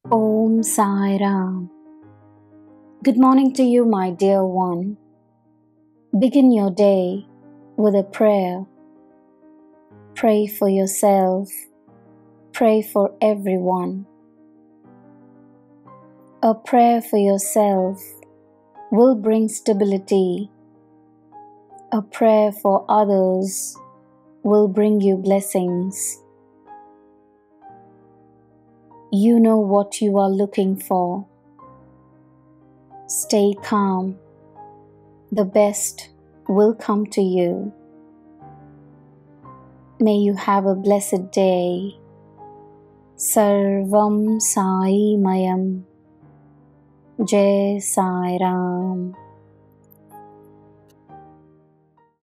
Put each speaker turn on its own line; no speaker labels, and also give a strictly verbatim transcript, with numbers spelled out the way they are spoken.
Om Sai Ram. Good morning to you, my dear one. Begin your day with a prayer. Pray for yourself. Pray for everyone. A prayer for yourself will bring stability. A prayer for others will bring you blessings. You know what you are looking for. Stay calm. The best will come to you. May you have a blessed day. Sarvam Sai Mayam. Jai Sai Ram.